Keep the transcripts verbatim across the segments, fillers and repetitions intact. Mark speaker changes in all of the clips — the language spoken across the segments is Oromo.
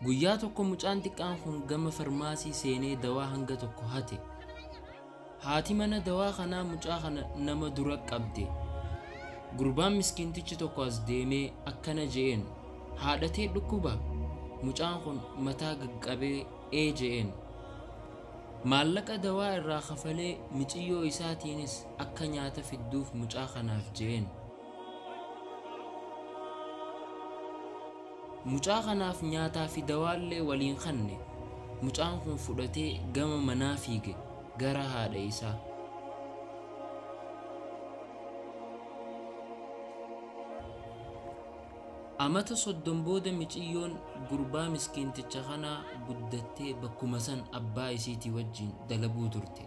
Speaker 1: Guyyaa tokko mucaan xiqqaan kun gama farmaasii seenee dawaa hanga tokko hate. Haati mana dawaa kanaa mucaa kana nama dura qabde. Gurbaan miskiintichi tokko as deemee akkana je'een, haadhatee dhukkuba. Mucaan kun mataa gaggabee ee je'een. Maallaqa dawaa irraa kafalee mixiyyoo isaatiinis akka nyaata fidduuf mucaa kanaaf je'een. Mucaa kanaaf nyaataa fi dawaallee waliin kanne. Mucaan kun fudhatee gama manaa fiige gara haadha isaa. Amata soddom booda miciyyoon gurbaa miskiinticha kanaa guddattee bakkuma san abbaa isiitii wajjin dalaguu turte.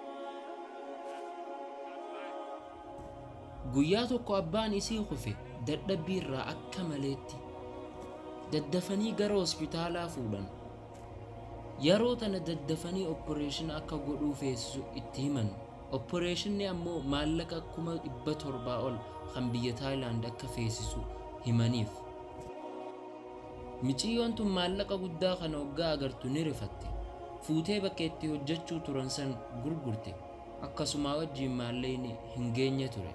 Speaker 1: Guyyaa tokko abbaan isii kufe dadhabbii irraa akka maleetti. Daddafanii gara hospitaalaa fuudhan. Yeroo tana daddafanii operaashina akka godhuu feesisu itti himan. Operaashinni ammoo maallaqa kuma dhibba torbaa ol kan biyya Taayilaand akka feesisu himaniif. Miciyyoon tun maallaqa guddaa kana waggaa agartu ni rifatte. Fuutee bakka itti hojjechuu turan san gurgurte. Akkasuma wajjin maalleeyni hin geenye ture.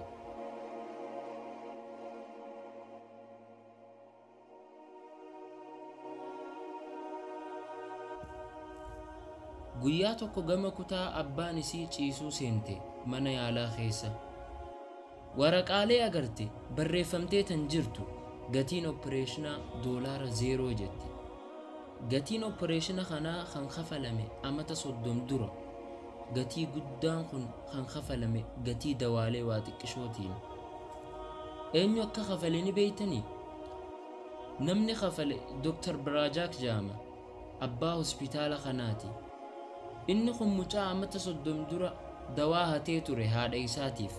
Speaker 1: Guyyaa tokko gama kutaa abbaan isii ciisuu seente mana yaalaa keessa. Waraqaalee agarte barreeffamtee tan jirtu. Gatiin operaashinaa doolaara zeeroo jette. Gatiin operaashina kanaa kan kafalame amata soddom dura. Gatii guddaan kun kan kafalame gatii dawaalee waa xiqqishootiin. Eenyu akka kafale ni beeytanii? Namni kafale Doktor Birajaak Jaama, abbaa hospitaala kanaati. Inni kun mucaa amata soddom dura dawaa hatee ture haadha isaatiif.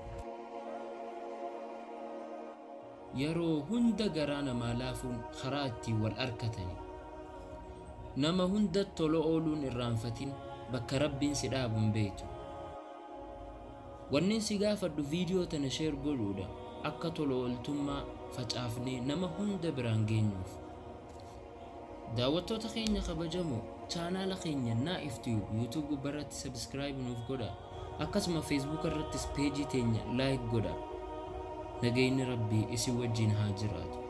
Speaker 1: Yeroo hunda garaa namaa laafuun karaa ittiin wal arkatani. Nama hunda tola ooluun irraanfatin bakka rabbiin si dhaabuun beektu. Wannin si gaafadhu viidiyoo tana sheer godhuudha akka tola ooltummaa facaafnee nama hunda biraan geenyuuf. Daawwattoota keenya kabajamoo chaanaala keenya Naif Tube YouTube irratti subscribe nuuf godhaa. Akkasuma Facebook irrattis peejii teenya like godhaa. Nagayni Rabbii isin wajjin haa jiraatu.